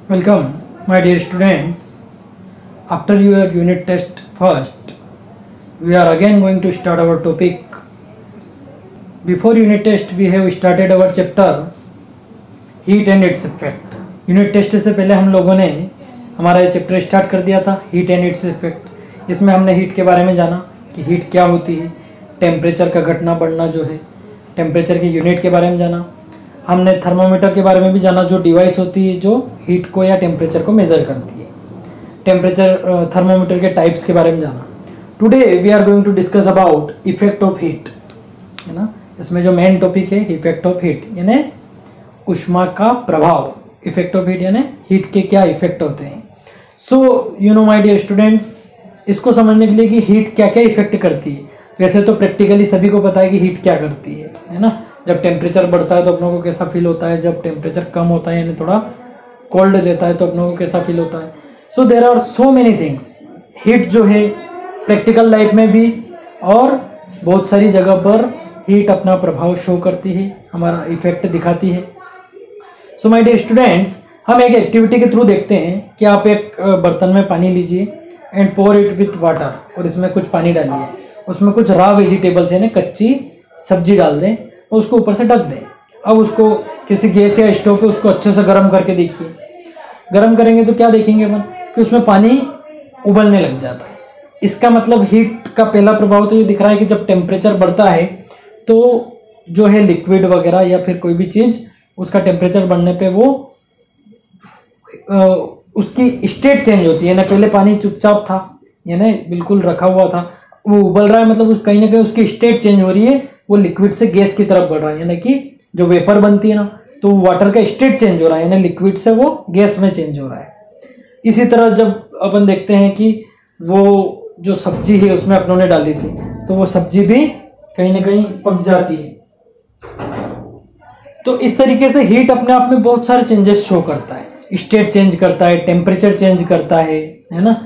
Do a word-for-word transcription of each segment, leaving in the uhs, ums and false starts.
Welcome, my dear students. After your unit test first, we are again going to start our topic. Before unit test, we have started our chapter heat and its effect. Unit test से पहले हम लोगों ने हमारा ये chapter start कर दिया था, हीट एंड इट्स इफेक्ट. इसमें हमने हीट के बारे में जाना कि हीट क्या होती है, टेम्परेचर का घटना बढ़ना जो है, टेम्परेचर की यूनिट के बारे में जाना. हमने थर्मामीटर के बारे में भी जाना, जो डिवाइस होती है जो हीट को या टेम्परेचर को मेज़र करती है. टेम्परेचर थर्मामीटर के टाइप्स के बारे में जाना. Today we are going to discuss about effect of heat, है ना. इसमें जो मेन टॉपिक है इफेक्ट ऑफ हीट, यानी ऊष्मा का प्रभाव. इफेक्ट ऑफ हीट यानी हीट के क्या इफेक्ट होते हैं. So you know my dear students, इसको समझने के लिए कि हीट क्या क्या इफेक्ट करती है. वैसे तो प्रैक्टिकली सभी को पता है कि हीट क्या करती है, है ना. जब टेम्परेचर बढ़ता है तो अपनों को कैसा फील होता है, जब टेम्परेचर कम होता है यानी थोड़ा कोल्ड रहता है तो अपनों को कैसा फील होता है. So there are so many things. Heat जो है प्रैक्टिकल लाइफ में भी और बहुत सारी जगह पर हीट अपना प्रभाव शो करती है, हमारा इफेक्ट दिखाती है. सो माय डियर स्टूडेंट्स, हम एक एक्टिविटी के थ्रू देखते हैं कि आप एक बर्तन में पानी लीजिए and pour it with water, और इसमें कुछ पानी डालिए, उसमें कुछ रॉ वेजिटेबल्स यानी कच्ची सब्जी डाल दें और उसको ऊपर से ढक दें. अब उसको किसी गैस या स्टोव पे उसको अच्छे से गर्म करके देखिए. गर्म करेंगे तो क्या देखेंगे अपन कि उसमें पानी उबलने लग जाता है. इसका मतलब हीट का पहला प्रभाव तो ये दिख रहा है कि जब टेम्परेचर बढ़ता है तो जो है लिक्विड वगैरह या फिर कोई भी चीज़, उसका टेम्परेचर बढ़ने पे वो आ, उसकी स्टेट चेंज होती है ना. पहले पानी चुपचाप था यानी बिल्कुल रखा हुआ था, वो उबल रहा है, मतलब उस कहीं ना कहीं उसकी स्टेट चेंज हो रही है, वो लिक्विड से गैस की तरफ बढ़ रहा है. यानी कि जो वेपर बनती है ना, तो वाटर का स्टेट चेंज हो रहा है, यानी लिक्विड से वो गैस में चेंज हो रहा है. इसी तरह जब अपन देखते हैं कि वो जो सब्जी है उसमें अपनों ने डाली थी तो वो सब्जी भी कहीं ना कहीं पक जाती है. तो इस तरीके से हीट अपने आप में बहुत सारे चेंजेस शो करता है, स्टेट चेंज करता है, टेम्परेचर चेंज करता है, है ना.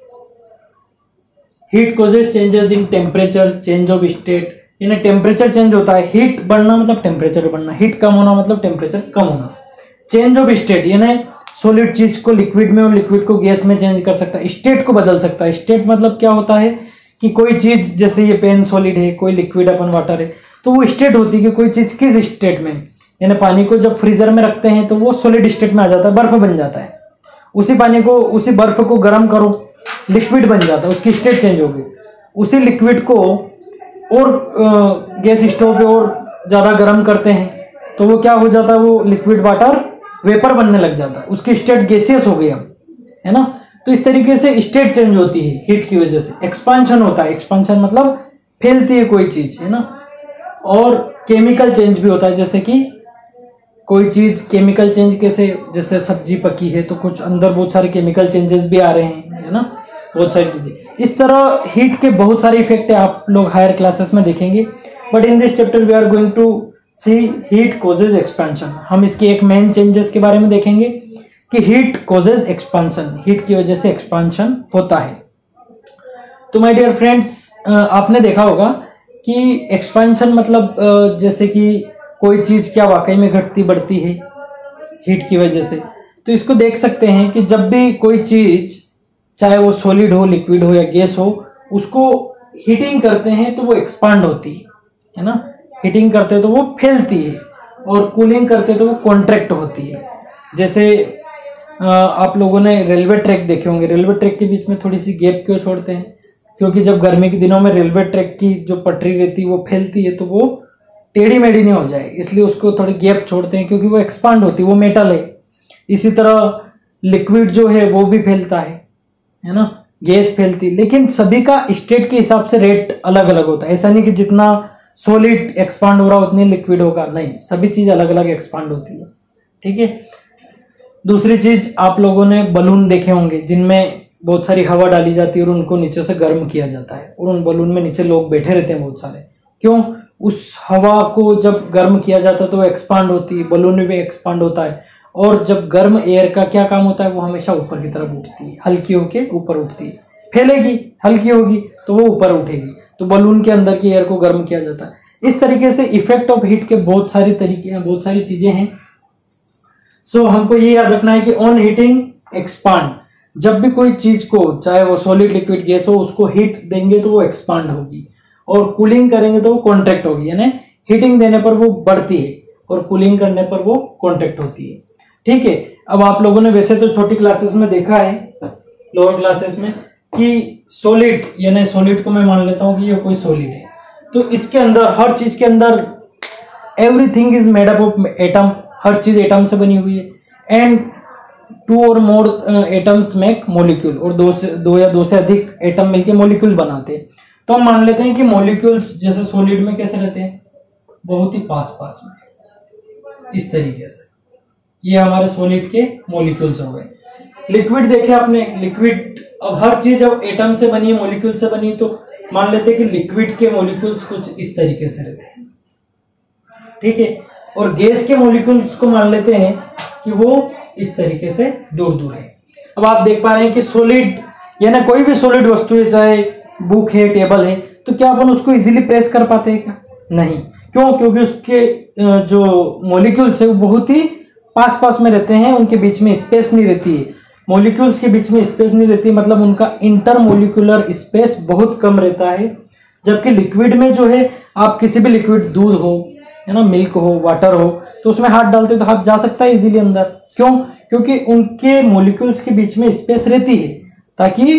Heat causes changes in temperature, change of state, यानी टेम्परेचर चेंज होता है. हीट बढ़ना मतलब टेम्परेचर बढ़ना, हीट कम होना मतलब टेम्परेचर कम होना. चेंज ऑफ स्टेट यानी सॉलिड चीज को लिक्विड में और लिक्विड को गैस में चेंज कर सकता है, स्टेट को बदल सकता है. स्टेट मतलब क्या होता है कि कोई चीज, जैसे ये पेन सॉलिड है, कोई लिक्विड अपन वाटर है, तो वो स्टेट होती है कि कोई चीज किस स्टेट में. यानी पानी को जब फ्रीजर में रखते हैं तो वो सॉलिड स्टेट में आ जाता है, बर्फ बन जाता है. उसी पानी को, उसी बर्फ को गर्म करो, लिक्विड बन जाता है, उसकी स्टेट चेंज हो गई. उसी लिक्विड को और गैस स्टोव पे और ज़्यादा गर्म करते हैं तो वो क्या हो जाता है, वो लिक्विड वाटर वेपर बनने लग जाता है, उसकी स्टेट गैसियस हो गई अब, है ना. तो इस तरीके से स्टेट चेंज होती है हीट की वजह से. एक्सपांशन होता है, एक्सपांशन मतलब फैलती है कोई चीज़, है ना. और केमिकल चेंज भी होता है, जैसे कि कोई चीज़ केमिकल चेंज कैसे, जैसे सब्जी पकी है तो कुछ अंदर बहुत सारे केमिकल चेंजेस भी आ रहे हैं, है ना, बहुत सारी चीज़ें. इस तरह हीट के बहुत सारे इफेक्ट है, आप लोग हायर क्लासेस में देखेंगे. But in this chapter we are going to see heat causes expansion. हम इसके एक मेन चेंजेस के बारे में देखेंगे कि हीट कॉजेज एक्सपेंशन, हीट की वजह से एक्सपेंशन होता है. तो माय डियर फ्रेंड्स, आपने देखा होगा कि एक्सपेंशन मतलब जैसे कि कोई चीज़ क्या वाकई में घटती बढ़ती है हीट की वजह से. तो इसको देख सकते हैं कि जब भी कोई चीज़, चाहे वो सॉलिड हो, लिक्विड हो या गैस हो, उसको हीटिंग करते हैं तो वो एक्सपांड होती है, है ना. हीटिंग करते हैं तो वो फैलती है, और कूलिंग करते हैं तो वो कॉन्ट्रैक्ट होती है. जैसे आप लोगों ने रेलवे ट्रैक देखे होंगे, रेलवे ट्रैक के बीच में थोड़ी सी गैप क्यों छोड़ते हैं, क्योंकि जब गर्मी के दिनों में रेलवे ट्रैक की जो पटरी रहती है वो फैलती है तो वो टेढ़ी मेढ़ी नहीं हो जाए, इसलिए उसको थोड़ी गैप छोड़ते हैं, क्योंकि वो एक्सपांड होती है, वो मेटल है. इसी तरह लिक्विड जो है वो भी फैलता है, है ना, गैस फैलती. लेकिन सभी का स्टेट के हिसाब से रेट अलग अलग होता है. ऐसा नहीं कि जितना सॉलिड एक्सपांड हो रहा उतनी लिक्विड होगा, नहीं, सभी चीज़ अलग अलग एक्सपांड होती है. ठीक है. दूसरी चीज, आप लोगों ने बलून देखे होंगे जिनमें बहुत सारी हवा डाली जाती है और उनको नीचे से गर्म किया जाता है, और उन बलून में नीचे लोग बैठे रहते हैं बहुत सारे. क्यों? उस हवा को जब गर्म किया जाता है तो वो एक्सपांड होती है, बलून में भी एक्सपांड होता है. और जब गर्म एयर का क्या काम होता है, वो हमेशा ऊपर की तरफ उठती है, हल्की होके ऊपर उठती है. फैलेगी, हल्की होगी तो वो ऊपर उठेगी, तो बलून के अंदर की एयर को गर्म किया जाता है. इस तरीके से इफेक्ट ऑफ हीट के बहुत सारी तरीके हैं, बहुत सारी चीजें हैं. सो so, हमको ये याद रखना है कि ऑन हीटिंग एक्सपांड, जब भी कोई चीज को चाहे वो सॉलिड लिक्विड गैस हो उसको हीट देंगे तो वो एक्सपांड होगी, और कूलिंग करेंगे तो वो कॉन्ट्रैक्ट होगी। यानी हीटिंग देने पर वो बढ़ती है और कूलिंग करने पर वो कॉन्ट्रैक्ट होती है। ठीक है, अब आप लोगों ने वैसे तो छोटी क्लासेस में देखा है, लोअर क्लासेस में, कि सॉलिड यानी सॉलिड को मैं मान लेता हूं कि ये कोई सॉलिड है, तो इसके अंदर हर चीज के अंदर everything is made up of atom, हर चीज एटम से बनी हुई है। एंड टू और मोर एटम्स मेक मॉलिक्यूल, और दो से दो या दो से अधिक एटम मिलके मॉलिक्यूल बनाते हैं। तो हम मान लेते हैं कि मॉलिक्यूल्स जैसे सॉलिड में कैसे रहते हैं, बहुत ही पास पास में, इस तरीके से। ये हमारे सॉलिड के मॉलिक्यूल्स हो गए। लिक्विड देखे आपने, लिक्विड अब हर चीज अब एटम से बनी है, मॉलिक्यूल से बनी, तो मान लेते हैं कि लिक्विड के मॉलिक्यूल्स कुछ इस तरीके से रहते हैं। ठीक है, और गैस के मॉलिक्यूल्स को मान लेते हैं कि वो इस तरीके से दूर दूर है। अब आप देख पा रहे हैं कि सॉलिड यानी कोई भी सॉलिड वस्तु है, चाहे बुक है, टेबल है, तो क्या अपन उसको इजीली प्रेस कर पाते हैं क्या? नहीं। क्यों? क्योंकि उसके जो मॉलिक्यूल्स है वो बहुत ही पास पास में रहते हैं, उनके बीच में स्पेस नहीं रहती है। मॉलिक्यूल्स के बीच में स्पेस नहीं रहती, मतलब उनका इंटरमोलिकुलर स्पेस बहुत कम रहता है। जबकि लिक्विड में जो है, आप किसी भी लिक्विड, दूध हो, है ना, मिल्क हो, वाटर हो, तो उसमें हाथ डालते तो हाथ जा सकता है इजीली अंदर। क्यों? क्योंकि उनके मॉलिक्यूल्स के बीच में स्पेस रहती है ताकि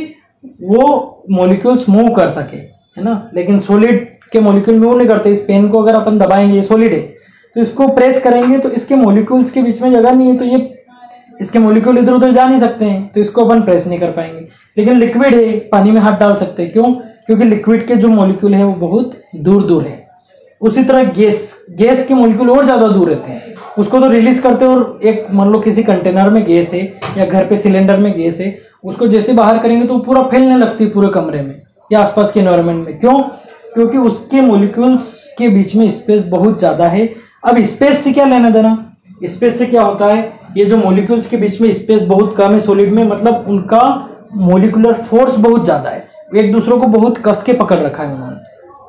वो मॉलिक्यूल्स मूव कर सके, है ना। लेकिन सॉलिड के मॉलिक्यूल मूव नहीं करते। इस पेन को अगर अपन दबाएंगे, ये सॉलिड है, तो इसको प्रेस करेंगे तो इसके मॉलिक्यूल्स के बीच में जगह नहीं है, तो ये इसके मॉलिक्यूल इधर उधर जा नहीं सकते हैं, तो इसको अपन प्रेस नहीं कर पाएंगे। लेकिन लिक्विड है, पानी में हाथ डाल सकते हैं। क्यों? क्योंकि लिक्विड के जो मॉलिक्यूल है वो बहुत दूर दूर है। उसी तरह गैस गैस के मॉलिक्यूल और ज्यादा दूर रहते हैं, उसको तो रिलीज करते हैं, और एक मान लो किसी कंटेनर में गैस है या घर पे सिलेंडर में गैस है, उसको जैसे बाहर करेंगे तो पूरा फैलने लगती है पूरे कमरे में या आसपास के एनवायरनमेंट में। क्यों? क्योंकि उसके मॉलिक्यूल्स के बीच में स्पेस बहुत ज्यादा है। अब स्पेस से क्या लेना देना? स्पेस से क्या होता है, ये जो मॉलिक्यूल्स के बीच में स्पेस बहुत कम है सॉलिड में, मतलब उनका मॉलिक्यूलर फोर्स बहुत ज्यादा है, एक दूसरों को बहुत कस के पकड़ रखा है उन्होंने।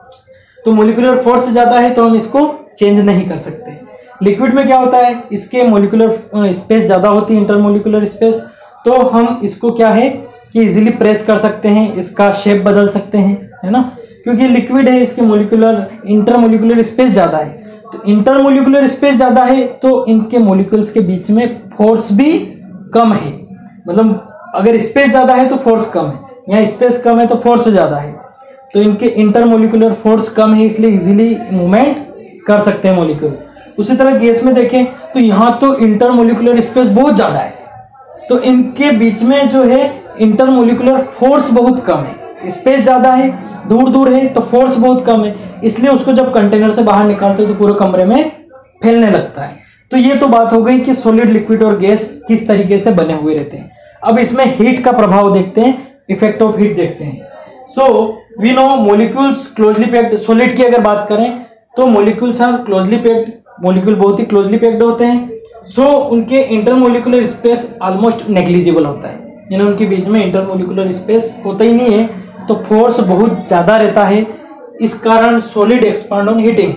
तो मॉलिक्यूलर फोर्स ज्यादा है तो हम इसको चेंज नहीं कर सकते। लिक्विड में क्या होता है, इसके मॉलिक्यूलर स्पेस ज्यादा होती है, इंटरमॉलिक्यूलर स्पेस, तो हम इसको क्या है कि इजीली प्रेस कर सकते हैं, इसका शेप बदल सकते हैं, है ना। क्योंकि लिक्विड है, इसके मॉलिक्यूलर इंटरमॉलिक्यूलर स्पेस ज्यादा है, तो इंटरमॉलिक्यूलर स्पेस ज्यादा है तो इनके मॉलिक्यूल्स के बीच में फोर्स भी कम है। मतलब अगर स्पेस ज्यादा है तो फोर्स कम है, यहाँ स्पेस कम है तो फोर्स ज्यादा है, तो इनके इंटरमॉलिक्यूलर फोर्स कम है, इसलिए इजीली मूवमेंट कर सकते हैं मॉलिक्यूल। उसी तरह गैस में देखें तो यहाँ तो इंटरमॉलिक्यूलर स्पेस बहुत ज्यादा है, तो इनके बीच में जो है इंटरमॉलिक्यूलर फोर्स बहुत कम है। स्पेस ज्यादा है, दूर दूर है, तो फोर्स बहुत कम है, इसलिए उसको जब कंटेनर से बाहर निकालते हैं तो पूरे कमरे में फैलने लगता है। तो ये तो बात हो गई कि सॉलिड, लिक्विड और गैस किस तरीके से बने हुए रहते हैं। अब इसमें हीट का प्रभाव देखते हैं, इफेक्ट ऑफ हीट देखते हैं। So we know molecules closely packed. Solid की अगर बात करें तो molecules are closely packed, molecule बहुत ही क्लोजली पैक्ड होते हैं। सो so, उनके इंटरमॉलिक्यूलर स्पेस ऑलमोस्ट नेग्लिजिबल होता है, यानी उनके बीच में इंटरमॉलिक्यूलर स्पेस होता ही नहीं है, तो फोर्स बहुत ज्यादा रहता है। इस कारण सॉलिड एक्सपांड ऑन हीटिंग।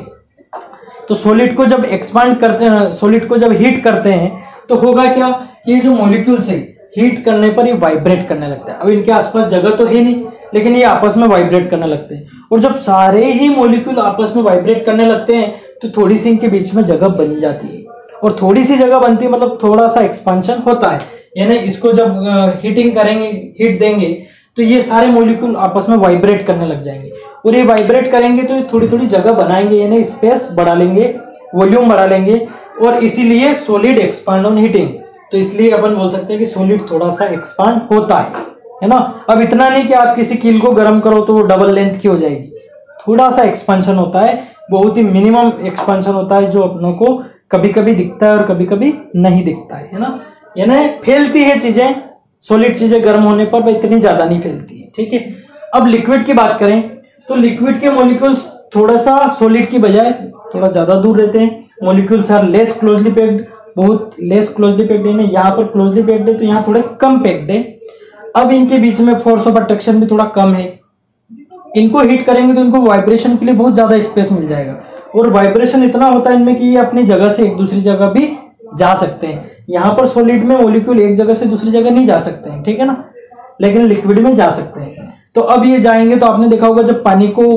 तो सॉलिड को जब एक्सपांड करते हैं, सॉलिड को जब हीट करते हैं तो होगा क्या, ये जो मॉलिक्यूल्स है हीट करने पर ये वाइब्रेट करने लगता है। अब इनके आसपास जगह तो है नहीं, लेकिन ये आपस में वाइब्रेट करने लगते हैं, और जब सारे ही मॉलिक्यूल आपस में वाइब्रेट करने लगते हैं तो थोड़ी सी इनके बीच में जगह बन जाती है, और थोड़ी सी जगह बनती है मतलब थोड़ा सा एक्सपांशन होता है। यानी इसको जब हीटिंग करेंगे, हीट देंगे, तो ये सारे मॉलिक्यूल आपस में वाइब्रेट करने लग जाएंगे, और ये वाइब्रेट करेंगे तो ये थोड़ी थोड़ी जगह बनाएंगे, यानी स्पेस बढ़ा लेंगे, वॉल्यूम बढ़ा लेंगे, और इसीलिए सॉलिड एक्सपांड ऑन हीटिंग। तो इसलिए अपन बोल सकते हैं कि सॉलिड थोड़ा सा एक्सपांड होता है, है ना। अब इतना नहीं कि आप किसी कील को गर्म करो तो वो डबल लेंथ की हो जाएगी, थोड़ा सा एक्सपांशन होता है, बहुत ही मिनिमम एक्सपांशन होता है, जो अपनों को कभी कभी दिखता है और कभी कभी नहीं दिखता है, है ना। यानी फैलती है चीजें, सॉलिड चीजें गर्म होने पर इतनी ज्यादा नहीं फैलती है, ठीक है। अब लिक्विड की बात करें तो लिक्विड के मॉलिक्यूल्स थोड़ा सा सॉलिड की बजाय थोड़ा ज्यादा दूर रहते हैं। Molecules are less closely packed, बहुत लेस क्लोजली पैक्ड है, यहाँ पर क्लोजली पैक्ड है तो यहाँ थोड़े कम पैक्ड है। अब इनके बीच में फोर्स ऑफ अट्रैक्शन भी थोड़ा कम है। इनको हीट करेंगे तो इनको वाइब्रेशन के लिए बहुत ज्यादा स्पेस मिल जाएगा, और वाइब्रेशन इतना होता है इनमें कि ये अपनी जगह से एक दूसरी जगह भी जा सकते हैं। यहाँ पर सॉलिड में मॉलिक्यूल एक जगह से दूसरी जगह नहीं जा सकते हैं, ठीक है ना, लेकिन लिक्विड में जा सकते हैं। तो अब ये जाएंगे तो आपने देखा होगा जब पानी को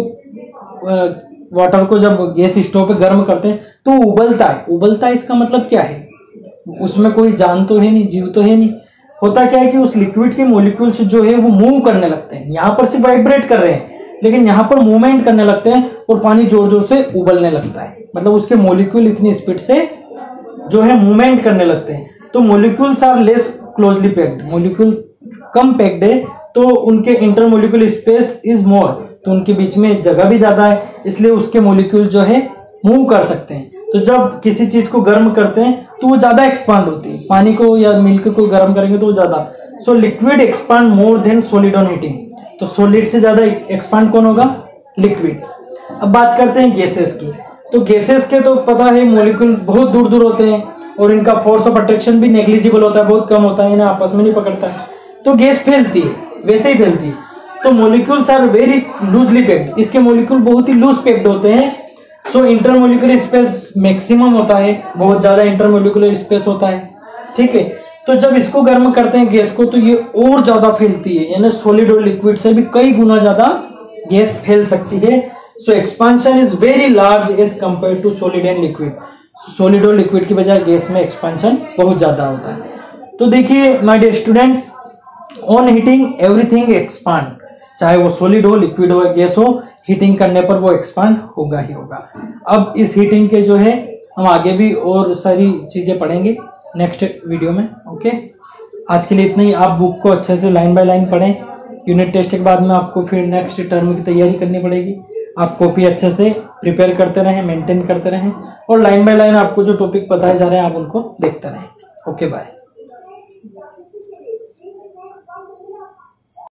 वाटर को जब गैस स्टोव पे गर्म करते हैं तो उबलता है। उबलता है इसका मतलब क्या है, उसमें कोई जान तो है नहीं, जीव तो है नहीं। होता क्या है कि उस लिक्विड के मॉलिक्यूल्स जो है वो मूव करने लगते हैं। यहाँ पर सिर्फ वाइब्रेट कर रहे हैं लेकिन यहाँ पर मूवमेंट करने लगते हैं और पानी जोर जोर से उबलने लगता है। मतलब उसके मॉलिक्यूल इतनी स्पीड से जो है मूवमेंट करने लगते हैं। तो molecules are less closely packed, molecule कम पैक्ड है तो उनके इंटरमोलिक्यूलर स्पेस इज मोर, तो उनके बीच में जगह भी ज्यादा है, इसलिए उसके मॉलिक्यूल जो है मूव कर सकते हैं। तो जब किसी चीज को गर्म करते हैं तो वो ज्यादा एक्सपांड होती है। पानी को या मिल्क को गर्म करेंगे तो वो ज्यादा, so liquid expand more than solid on heating. तो सॉलिड से ज्यादा एक्सपांड कौन होगा, लिक्विड। अब बात करते हैं गैसेस की। तो गैसेस के तो पता है मॉलिक्यूल बहुत दूर दूर होते हैं और इनका फोर्स ऑफ अट्रैक्शन भी नेग्लिजिबल होता है, बहुत कम होता है, इन्हें आपस में नहीं पकड़ता है, तो गैस फैलती है, वैसे ही फैलती है। तो molecules are very loosely packed, इसके मॉलिक्यूल बहुत ही लूज पैक्ड होते हैं। सो इंटरमोलिकुलर स्पेस मैक्सिमम होता है, बहुत ज्यादा इंटरमोलिकुलर स्पेस होता है, ठीक है। तो जब इसको गर्म करते हैं गैस को तो ये और ज्यादा फैलती है, यानी सॉलिड और लिक्विड से भी कई गुना ज्यादा गैस फैल सकती है। So expansion is very large as compare to solid and liquid. Solid और लिक्विड की बजाय गैस में एक्सपांशन बहुत ज्यादा होता है। तो देखिए my dear students, on heating everything expand, चाहे वो सॉलिड हो, लिक्विड हो, गैस हो, हीटिंग करने पर वो एक्सपांड होगा ही होगा। अब इस हीटिंग के जो है हम आगे भी और सारी चीजें पढ़ेंगे नेक्स्ट वीडियो में। ओके, आज के लिए इतना ही। आप बुक को अच्छे से लाइन बाय लाइन पढ़ें। यूनिट टेस्ट के बाद में आपको फिर नेक्स्ट टर्म की तैयारी करनी पड़ेगी। आप कॉपी अच्छे से प्रिपेयर करते रहें, मेंटेन करते रहें और लाइन बाय लाइन आपको जो टॉपिक बताए जा रहे हैं आप उनको देखते रहें। Okay, bye.